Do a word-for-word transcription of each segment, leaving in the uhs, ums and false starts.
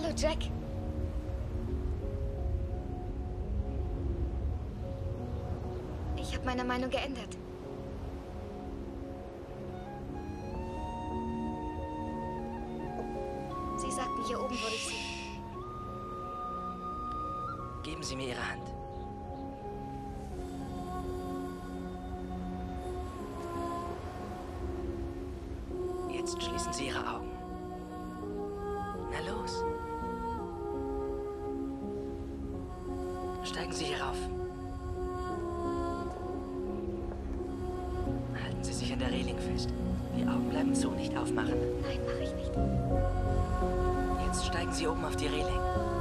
Hallo, Jack. Ich habe meine Meinung geändert. Sie sagten, hier oben würde ich Sie... Geben Sie mir Ihre Hand. Jetzt schließen Sie Ihre Augen. Na los. Steigen Sie hier rauf. Halten Sie sich an der Reling fest. Die Augen bleiben zu, nicht aufmachen. Nein, mache ich nicht. Jetzt steigen Sie oben auf die Reling.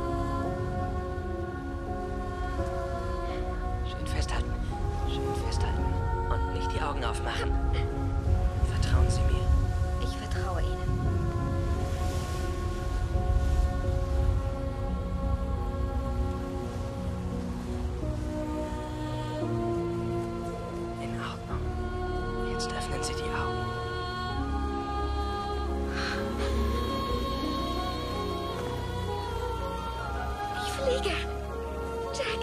Schön festhalten. Schön festhalten. Und nicht die Augen aufmachen. Vertrauen Sie mir. Ich vertraue Ihnen. In Ordnung. Jetzt öffnen Sie die Augen. Ich fliege. Jack.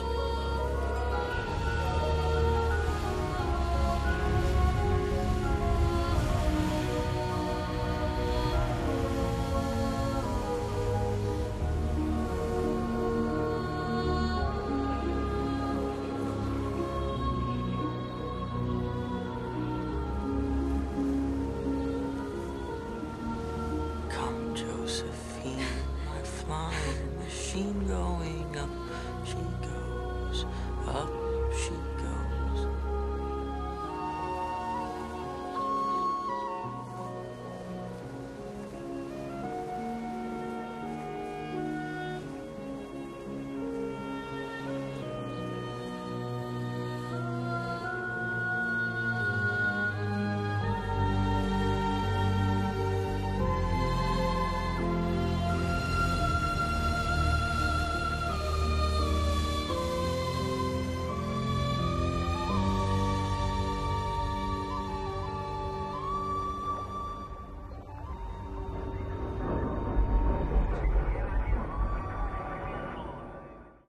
Come, Josephine, my flying machine going up. She goes up, she